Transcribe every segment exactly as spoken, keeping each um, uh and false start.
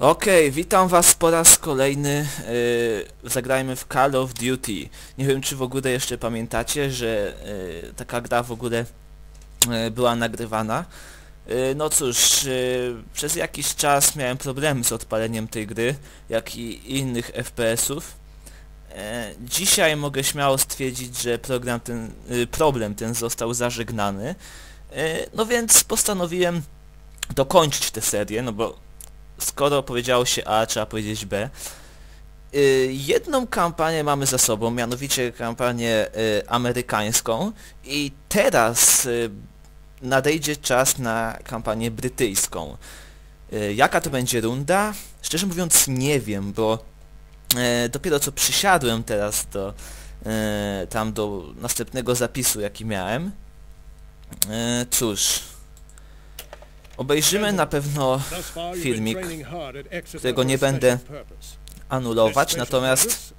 Okej, okay, witam was po raz kolejny. Yy, zagrajmy w Call of Duty. Nie wiem, czy w ogóle jeszcze pamiętacie, że yy, taka gra w ogóle yy, była nagrywana. Yy, no cóż, yy, przez jakiś czas miałem problemy z odpaleniem tej gry, jak i innych F P S-ów. Yy, dzisiaj mogę śmiało stwierdzić, że program ten, yy, problem ten został zażegnany. Yy, no więc postanowiłem dokończyć tę serię, no bo skoro powiedziało się A, trzeba powiedzieć B. Yy, jedną kampanię mamy za sobą, mianowicie kampanię yy, amerykańską i teraz yy, nadejdzie czas na kampanię brytyjską. Yy, jaka to będzie runda? Szczerze mówiąc nie wiem, bo yy, dopiero co przysiadłem teraz do yy, tam do następnego zapisu, jaki miałem. Yy, cóż... Obejrzymy na pewno filmik, którego nie będę anulować, natomiast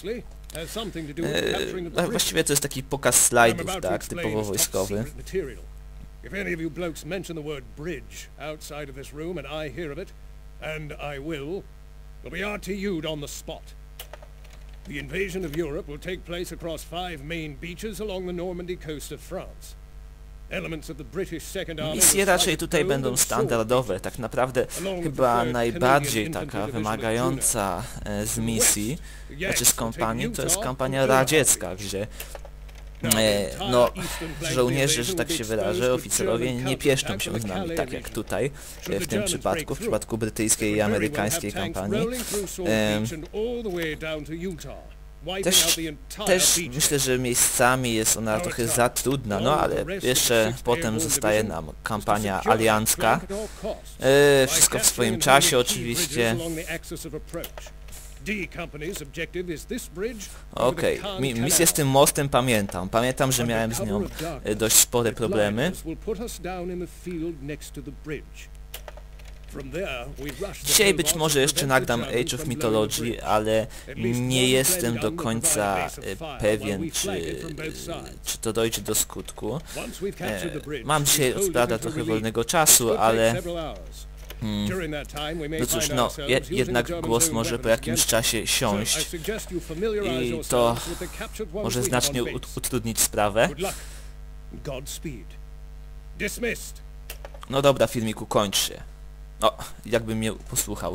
e, właściwie to jest taki pokaz slajdów, tak, typowo wojskowy. If any of you blokes mention the word bridge outside of this room and I hear of it, and I will, we'll be R T U'd on the spot. The invasion of Europe will take place across five main beaches along the Normandy coast of France. Misje raczej tutaj będą standardowe, tak naprawdę chyba najbardziej taka wymagająca e, z misji, znaczy z kampanii, to jest kampania radziecka, gdzie e, no, żołnierze, że tak się wyrażę, oficerowie nie pieszczą się z nami, tak jak tutaj, e, w tym przypadku, w przypadku brytyjskiej i amerykańskiej kampanii. E, Też, też myślę, że miejscami jest ona trochę za trudna, no ale jeszcze potem zostaje nam kampania aliancka. E, wszystko w swoim czasie oczywiście. Okej, okay. Misję z tym mostem pamiętam. Pamiętam, że miałem z nią dość spore problemy. Dzisiaj być może jeszcze nagram Age of Mythology, ale nie jestem do końca pewien, czy, czy to dojdzie do skutku. E, mam dzisiaj od prawda trochę wolnego czasu, ale... Hmm. No cóż, no, je, jednak głos może po jakimś czasie siąść i to może znacznie utrudnić sprawę. No dobra, filmiku, kończ się. O, jakby mnie posłuchał.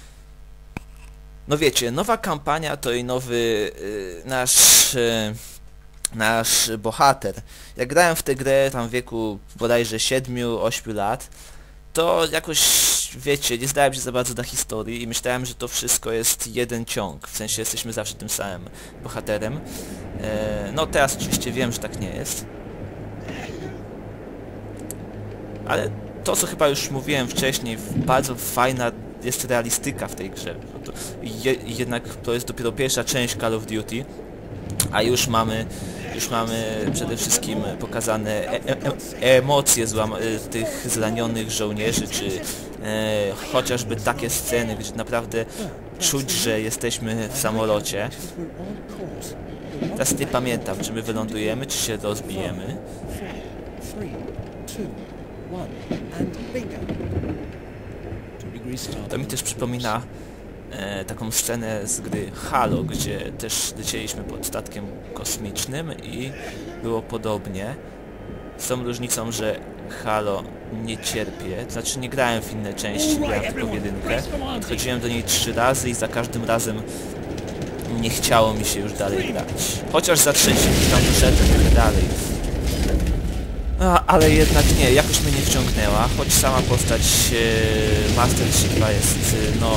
No wiecie, nowa kampania to i nowy y, nasz y, nasz bohater. Jak grałem w tę grę tam w wieku bodajże siedmiu ośmiu lat, to jakoś, wiecie, nie zdałem się za bardzo na historii i myślałem, że to wszystko jest jeden ciąg. W sensie jesteśmy zawsze tym samym bohaterem. E, no teraz oczywiście wiem, że tak nie jest. Ale to, co chyba już mówiłem wcześniej, bardzo fajna jest realistyka w tej grze. To je, jednak to jest dopiero pierwsza część Call of Duty, a już mamy, już mamy przede wszystkim pokazane e, e, emocje złam, tych zranionych żołnierzy, czy e, chociażby takie sceny, gdzie naprawdę czuć, że jesteśmy w samolocie. Teraz nie pamiętam, czy my wylądujemy, czy się rozbijemy. To mi też przypomina e, taką scenę z gry Halo, gdzie też lecieliśmy pod statkiem kosmicznym i było podobnie. Z tą różnicą, że Halo nie cierpię, to znaczy nie grałem w inne części, grałem tylko w jedynkę. Podchodziłem do niej trzy razy i za każdym razem nie chciało mi się już dalej grać. Chociaż za trzecim tam doszedłem trochę dalej. A, ale jednak nie, jakoś mnie nie wciągnęła, choć sama postać e, Master Chiefa jest, e, no,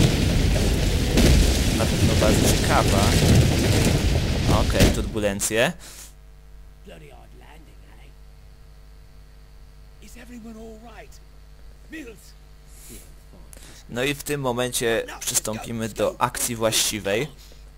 na pewno bardzo ciekawa. Okej, okay, turbulencje. No i w tym momencie przystąpimy do akcji właściwej.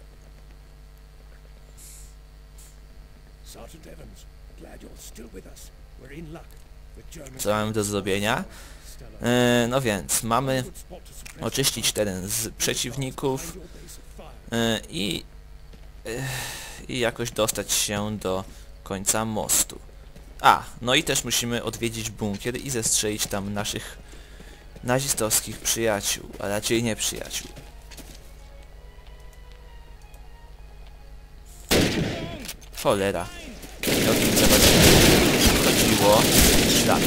Co mamy do zrobienia? E, no więc, mamy oczyścić teren z przeciwników e, i, e, i jakoś dostać się do końca mostu. A, no i też musimy odwiedzić bunkier i zestrzelić tam naszych nazistowskich przyjaciół, a raczej nie przyjaciół. Cholera. O kim chodziło? Szlak.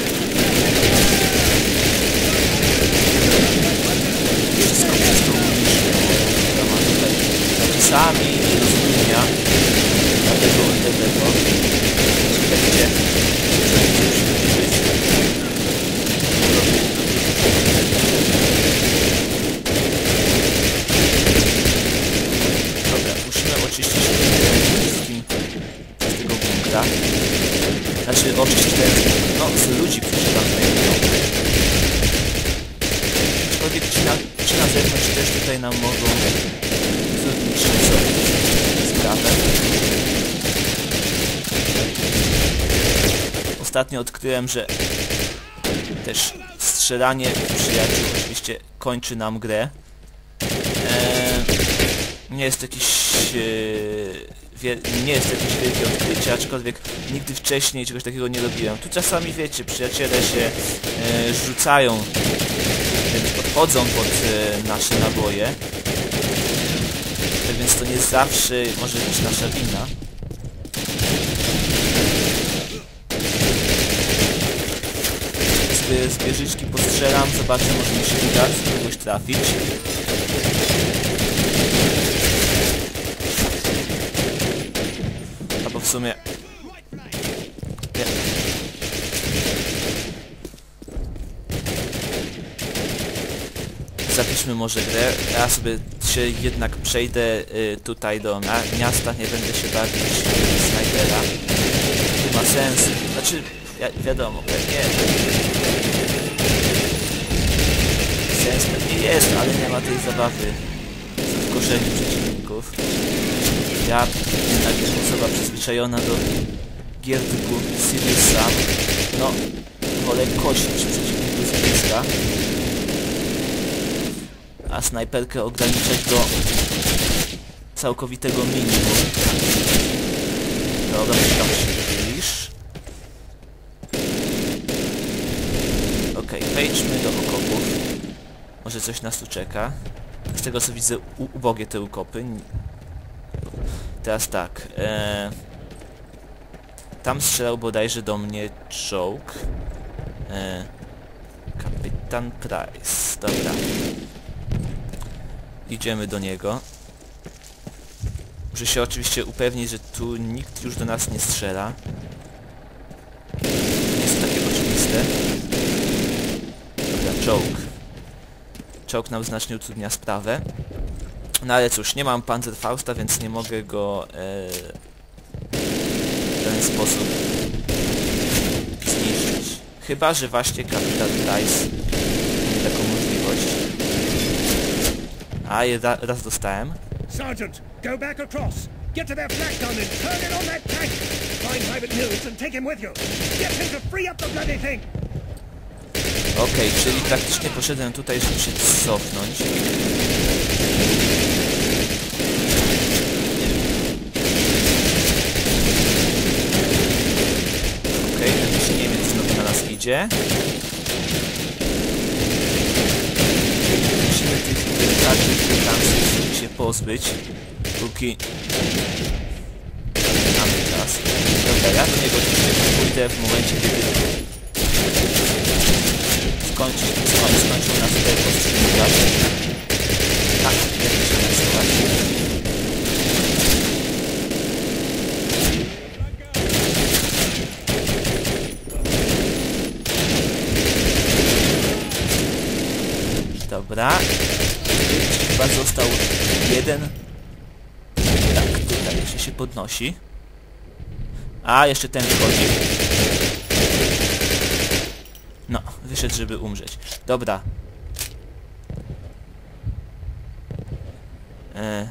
Wszystko przez to ma tutaj napisami i rozumienia na tego odległego. Gdzie wszędzie przybliżyć. Dobra, musimy oczyścić wszystkim z tego bunkra. Znaczy oczyścić ten, no, z ludzi, którzy tam znajdują. Aczkolwiek ci na, ci na zewnątrz też tutaj nam mogą utrudnić sobie sprawę. Ostatnio odkryłem, że też strzelanie przyjaciół oczywiście kończy nam grę. Eee, nie jest jakiś e, nie jest jakieś wielkie odkrycie, aczkolwiek nigdy wcześniej czegoś takiego nie robiłem. Tu czasami, wiecie, przyjaciele się e, rzucają, więc podchodzą pod e, nasze naboje. Tak więc to nie zawsze może być nasza wina. Z wieżyczki postrzelam, zobaczę, może mi się uda z kogoś trafić. Albo w sumie... Nie. Zapiszmy może grę. Ja sobie się jednak przejdę y, tutaj do miasta, nie będę się bawić y, snajpera. Nie ma sensu. Znaczy, ja, wiadomo, pewnie... Sens pewnie jest, ale nie ma tej zabawy w korzeniu przeciwników. Ja jednak jestem osoba przyzwyczajona do gier typu Serious Sam. No, wolę kosić przeciwników z bliska, a snajperkę ograniczać do całkowitego minimum. Dobra, tam się bliż. Okej, okay, wejdźmy do okopów. Może coś nas tu czeka. Z tego co widzę, ubogie te ukopy. Teraz tak. E... Tam strzelał bodajże do mnie czołg. E... Kapitan Price. Dobra. Idziemy do niego. Muszę się oczywiście upewnić, że tu nikt już do nas nie strzela. Nie jest to takie oczywiste. Dobra, czołg. Czołg nam znacznie utrudnia sprawę. No ale cóż, nie mam Panzerfausta, więc nie mogę go e, w ten sposób zniszczyć. Chyba że właśnie kapitan Price ma taką możliwość. A, je ra, raz dostałem. Sergeant, go back across. Get to their flak gun and turn it on that tank. Find Private Mills and take him with you. Get him to free up the bloody thing. Okej, okay, czyli praktycznie poszedłem tutaj, żeby się cofnąć. Okej, okay, ten się Niemiec znowu na nas idzie. Musimy tych delikatnych dystansów się pozbyć, póki mamy czas. Dobra, ja do niego oczywiście pójdę w momencie, kiedy skończy, skończy, skończył nas tutaj powstrzymywać. Tak, jak się nazywać. Dobra. Chyba został jeden. Tak, tutaj jeszcze się podnosi. A, jeszcze ten wychodzi. No, wyszedł, żeby umrzeć. Dobra. E...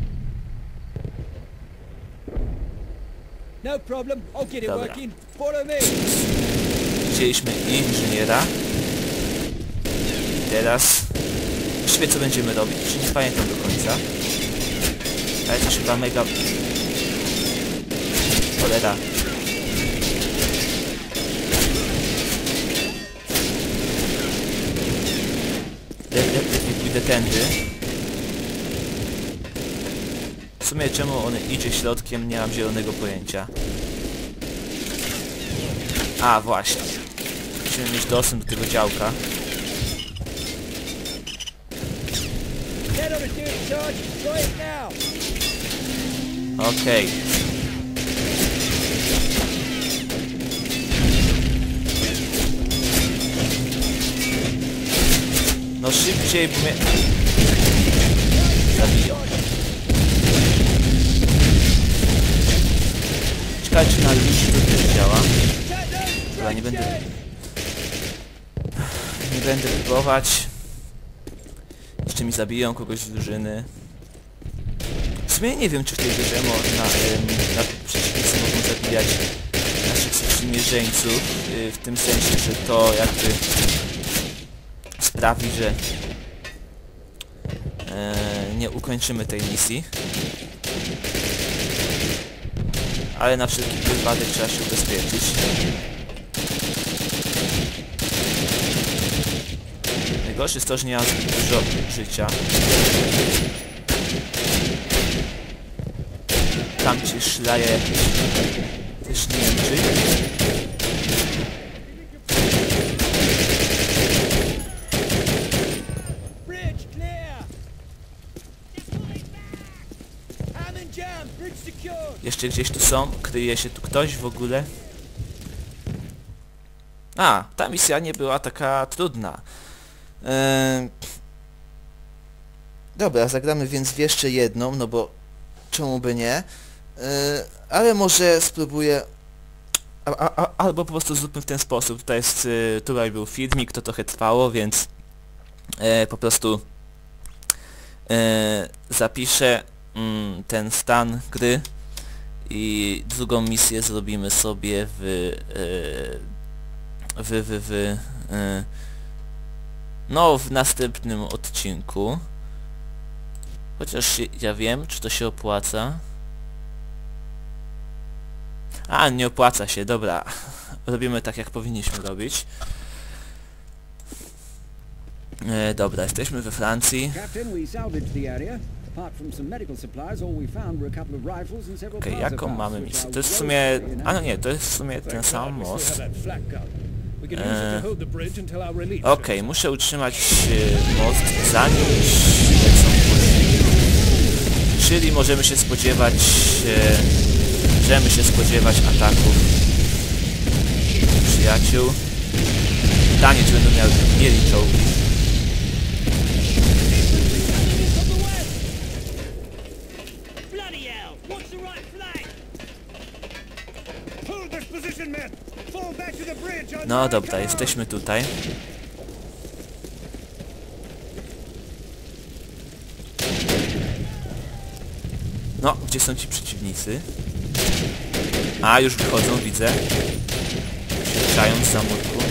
No problem. I'll get it Dobra. working. Follow me. Wzięliśmy inżyniera. I teraz... Właściwie co będziemy robić? Jeszcze nie pamiętam do końca. Ale też chyba mega... Cholera. lepiej pójdę tędy. W sumie czemu on idzie środkiem, nie mam zielonego pojęcia. A, właśnie. Musimy mieć dostęp do tego działka. Okej. Okay. No szybciej, bo mnie zabiją. Ciekawe, czy na liście to też działa. Dobra, nie będę... Nie będę próbować. Jeszcze mi zabiją kogoś z drużyny. W sumie nie wiem, czy w tej grze można... na przeciwnicy mogą zabijać naszych sprzymierzeńców. W tym sensie, że to jakby... sprawi, że e, nie ukończymy tej misji. Ale na wszelki wypadek trzeba się ubezpieczyć. Najgorsze jest to, że nie mam zbyt dużo życia. Tam ci szlaje też nie wiem czy. Jeszcze gdzieś tu są, kryje się tu ktoś w ogóle. A, ta misja nie była taka trudna. Eee... Dobra, zagramy więc w jeszcze jedną, no bo czemu by nie. Eee, ale może spróbuję... A, a, a, albo po prostu zróbmy w ten sposób. Tutaj jest, y, tutaj był filmik, to trochę trwało, więc e, po prostu e, zapiszę mm, ten stan gry. I drugą misję zrobimy sobie w... w... w... w... w no, w następnym odcinku. Chociaż ja wiem, czy to się opłaca. A, nie opłaca się, dobra. Robimy tak, jak powinniśmy robić. E, dobra, jesteśmy we Francji. Okej, okay, jaką mamy misję? To jest w sumie... A no nie, to jest w sumie ten sam most. E... Okej, okay, muszę utrzymać e, most zanim lecą później. Czyli możemy się spodziewać... E, możemy się spodziewać ataków przyjaciół. Pytanie, czy będą miały, mieli czołgi. No dobra, jesteśmy tutaj. No, gdzie są ci przeciwnicy? A, już wychodzą, widzę. Czając za murku.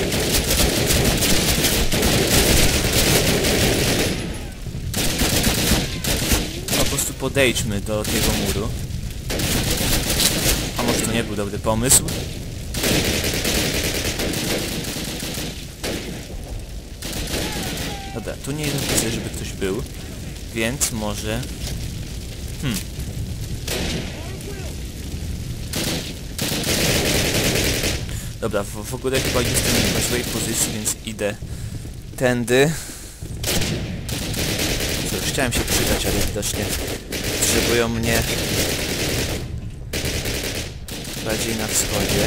Po prostu podejdźmy do tego muru. A może to nie był dobry pomysł? Dobra, tu nie widzę, żeby ktoś był, więc może... Hmm. Dobra, w, w ogóle chyba jestem na swojej pozycji, więc idę tędy. Co, już chciałem się przydać, ale widocznie potrzebują mnie bardziej na wschodzie.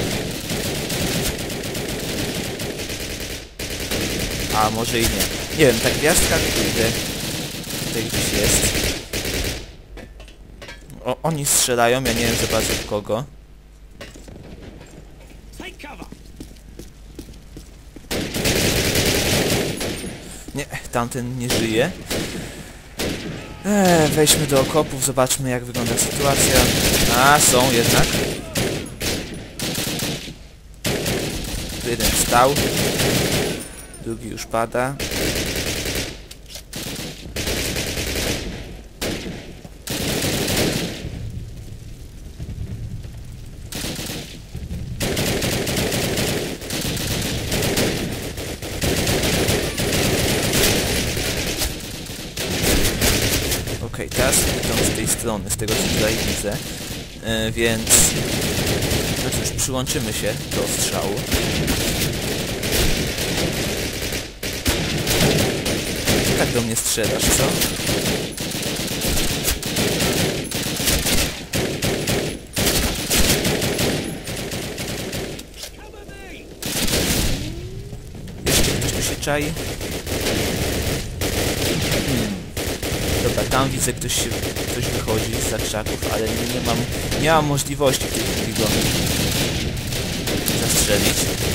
A może i nie. Nie wiem, ta gwiazdka, kurde, tutaj gdzieś jest. O, oni strzelają, ja nie wiem za bardzo w kogo. Nie, tamten nie żyje. Eee, wejdźmy do okopów, zobaczmy jak wygląda sytuacja. A, są jednak. Jeden wstał. Drugi już pada. Okej, teraz idą z tej strony, z tego co tutaj widzę. E, więc... No cóż, przyłączymy się do strzału. Tak do mnie strzelasz, co? Jeszcze ktoś tu się czai? Hmm. Dobra, tam widzę, ktoś się, ktoś wychodzi z zakrzaków, ale nie, nie mam, nie mam możliwości w tej chwili go zastrzelić.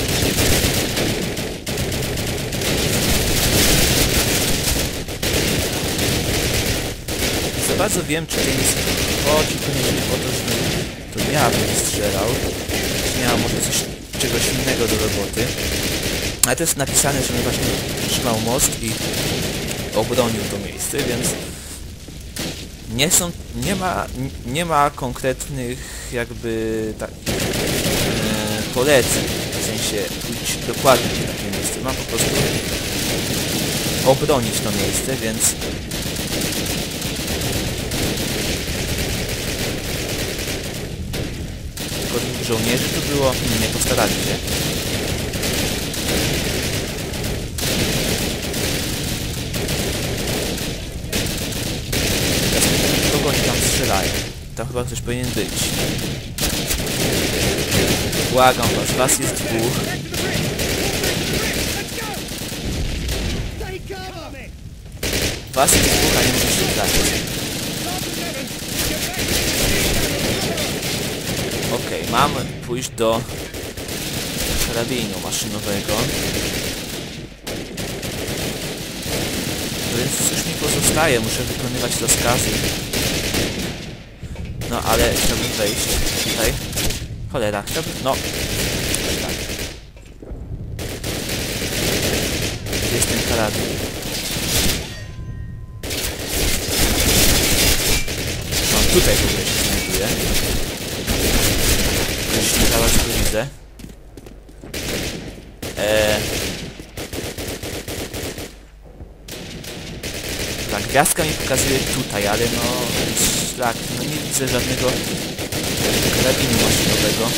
Za bardzo wiem, czy ten chodzi koniecznie o to, żebym to ja bym strzelał. Czy nie mam może coś, czegoś innego do roboty. Ale to jest napisane, żebym właśnie trzymał most i obronił to miejsce, więc nie są, nie ma, nie ma konkretnych jakby tak, e, poleceń, w sensie pójść dokładnie w takie miejsce. Mam po prostu obronić to miejsce, więc tylko dwóch żołnierzy tu było, nie postarali się. Kogo oni tam strzelają? Tam chyba ktoś powinien być. Błagam was, was jest dwóch. Was jest dwóch, a nie musisz się trafić. Okej, okay, mam pójść do karabinu maszynowego. Więc cóż mi pozostaje, muszę wykonywać rozkazy. No ale chciałbym wejść tutaj. Cholera, chciałbym... no. Tak. Gdzie jest ten karabin? On tutaj w ogóle się znajduje. Już nie zaraz go widzę. Eee... Tak, gwiazdka mi pokazuje tutaj, ale no... szlak, no nie widzę żadnego karabinu maszynowego.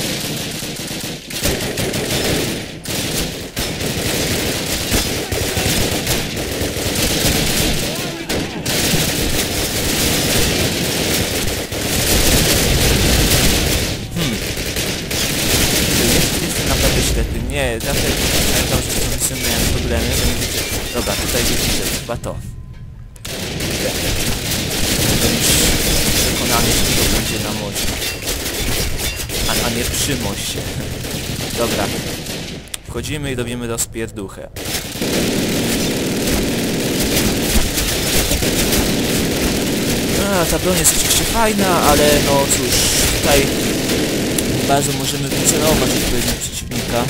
Hmm. Jestem naprawdę ślepy. Nie, zawsze pamiętam, że z tym miałem problemy, że nie widzę... Dobra, tutaj widzę, chyba to. Przekonany, że to będzie na moście. A, a nie przy moście. Dobra. Wchodzimy i robimy rozpierduchę. A, ta broń jest oczywiście fajna, ale no cóż, tutaj bardzo możemy wycelować odpowiednio przeciwnika.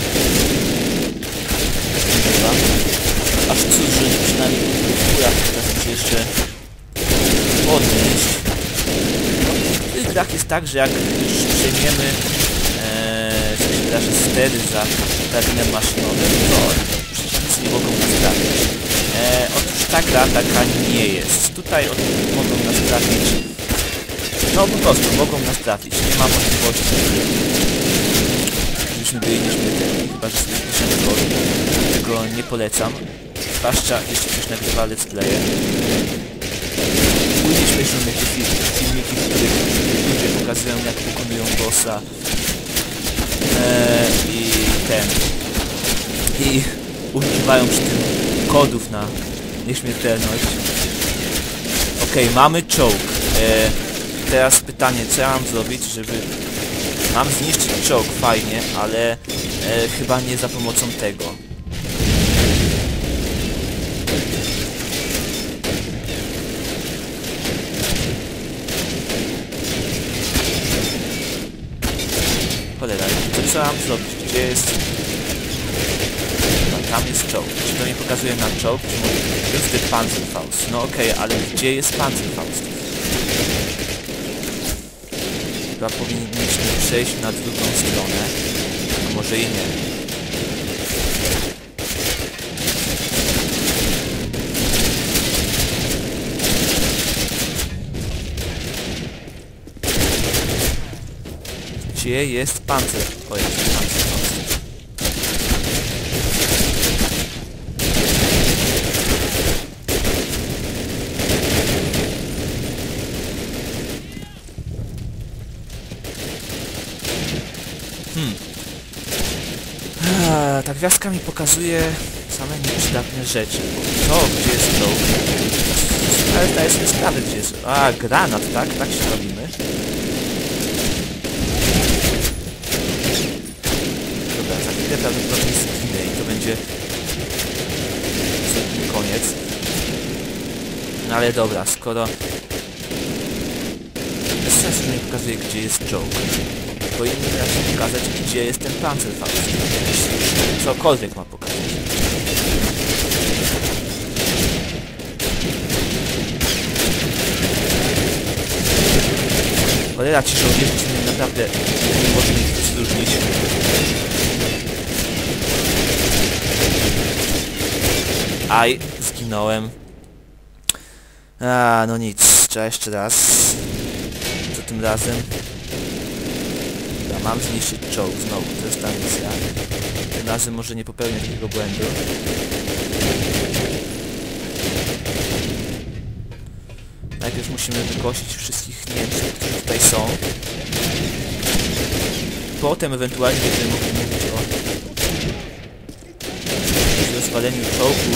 Dobra. Aż cóż, że przynajmniej w górach potrafi się jeszcze podnieść. No, w tych grach jest tak, że jak już przejmiemy ee, co się wydarzy stery za karabinem maszynowym, to przeciwnicy nie mogą nas trafić. E, otóż ta gra taka nie jest. Tutaj od, mogą nas trafić. No po prostu mogą nas trafić. Nie ma możliwości, żebyśmy byli nieśmiertelni, chyba że sobie piszemy kod. Tego nie polecam. Zwłaszcza jeśli ktoś nagrywa let's playe. Później śmieszą jakieś filmiki, w których ludzie pokazują, jak pokonują bossa. Eee, I ten. I używają przy tym kodów na nieśmiertelność. Okej, okay, mamy czołg. Eee, teraz pytanie, co ja mam zrobić, żeby... Mam zniszczyć czołg, fajnie, ale e, chyba nie za pomocą tego. Cholera, to co mam zrobić? Gdzie jest... No, tam jest czołg. Czy to mi pokazuje na czołg? Czy może... Jest the Panzerfaust. No okej, okay, ale gdzie jest Panzerfaust? Chyba powinniśmy przejść na drugą stronę. A może i nie. gdzie jest pancer. O, jest pancer. Hmm. A, ta gwiazdka mi pokazuje same nieprzydatne rzeczy. To, gdzie jest czołg. Ale zdaję sobie sprawę, gdzie jest... A, granat, tak? Tak się robimy. Dobra, za chwilę prawdopodobnie zginę i to będzie... koniec. No ale dobra, skoro... Bez sensu, że mi pokazuje, gdzie jest czołg. Powinien raczej pokazać, gdzie jest ten Panzerfaust. Jeśli cokolwiek ma pokazać. Cholera, ci żołnierze naprawdę nie można ich rozróżnić. Aj, zginąłem. A, no nic, trzeba jeszcze raz. Co tym razem? Dobra, mam zniszczyć czołg znowu, to jest ta misja. Tym razem może nie popełnię takiego błędu. Najpierw musimy wykosić wszystkich Niemców, którzy tutaj są. Potem ewentualnie będziemy mogli mówić o rozwaleniu czołgu.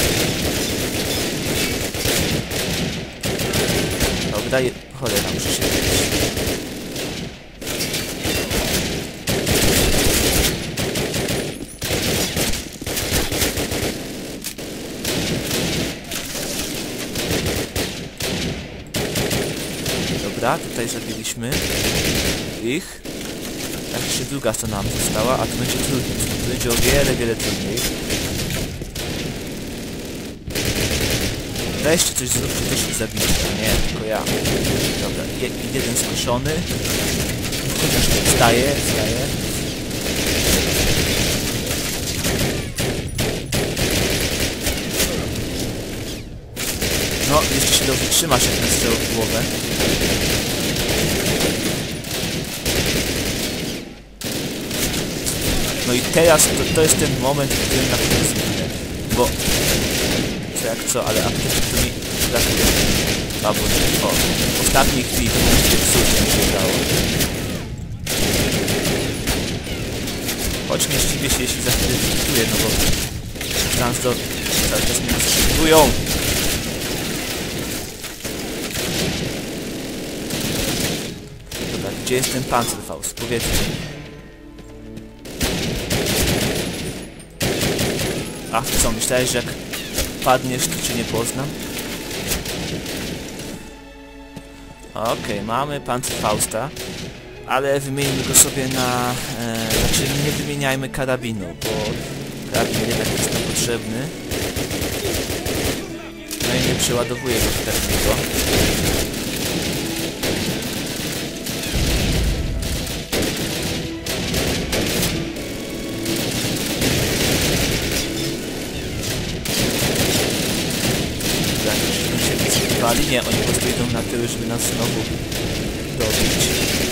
Dobra, je... cholera, muszę się wyjść. Dobra, tutaj zabiliśmy ich. Tak, jeszcze druga strona nam została, a to będzie trudniej. To będzie o wiele, wiele trudniej. Weźcie coś, zróbcie też ich zabicie, a nie, tylko ja. Dobra, je, jeden skoszony. Chociaż wstaje, wstaje. No, jeszcze się dobrze trzymasz, jak ten strzał w głowę. No i teraz to, to jest ten moment, w którym na pewno zginę. Bo... co jak co, ale apteczki to mi brakuje. Albo nie. O, w ostatniej chwili to będzie cudnie mi się udało. Choć nie zdziwię się, jeśli za chwilę zlikwiduję, no bo... Transdo cały czas mnie rozstrzygują. Dobra, gdzie jest ten Panzerfaust? Powiedzcie mi. Ach, co, myślałeś, że jak padniesz, to cię nie poznam? Okej, okay, mamy Panzerfausta, ale wymieńmy go sobie na... E, znaczy nie wymieniajmy karabinu, bo karabin jednak jest nam potrzebny. No i nie przeładowuję go tak długo. Nie, oni po prostu idą na tyły, żeby nas znowu dobić.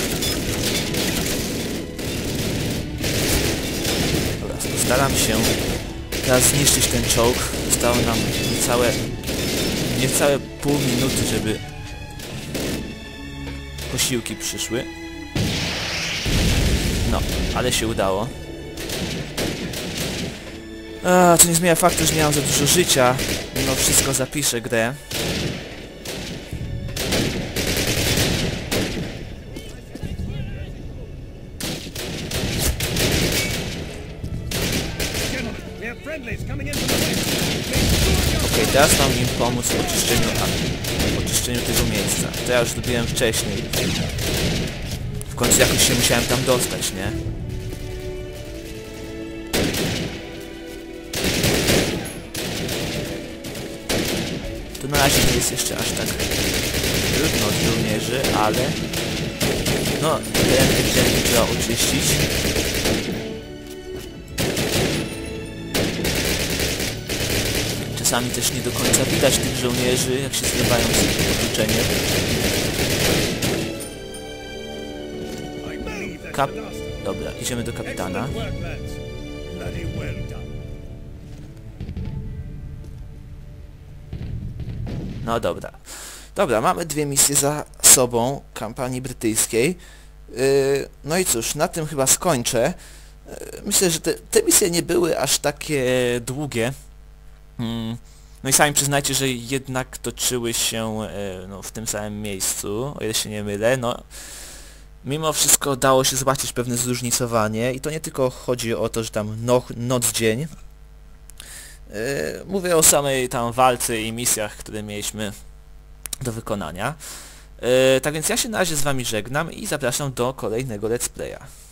Dobra, postaram się teraz zniszczyć ten czołg. Zostało nam niecałe, niecałe pół minuty, żeby posiłki przyszły. No, ale się udało. A, to nie zmienia faktu, że nie mam za dużo życia. Mimo wszystko zapiszę grę. Okej, okay, teraz mam im pomóc w oczyszczeniu, w oczyszczeniu tego miejsca. To ja już zrobiłem wcześniej. W końcu jakoś się musiałem tam dostać, nie? To na razie nie jest jeszcze aż tak trudno od żołnierzy, ale... no, teren ewidentnie trzeba oczyścić. Czasami też nie do końca widać tych żołnierzy, jak się zlewają z otoczeniem. kap... Dobra, idziemy do kapitana. Excellent work, lads. Bloody well done. No dobra. Dobra, mamy dwie misje za sobą kampanii brytyjskiej. Yy, no i cóż, na tym chyba skończę. Yy, myślę, że te, te misje nie były aż takie długie. Yy, no i sami przyznajcie, że jednak toczyły się yy, no, w tym samym miejscu, o ile się nie mylę. No, mimo wszystko dało się zobaczyć pewne zróżnicowanie i to nie tylko chodzi o to, że tam no, noc-dzień. Yy, mówię o samej tam walce i misjach, które mieliśmy do wykonania. Yy, tak więc ja się na razie z wami żegnam i zapraszam do kolejnego let's playa.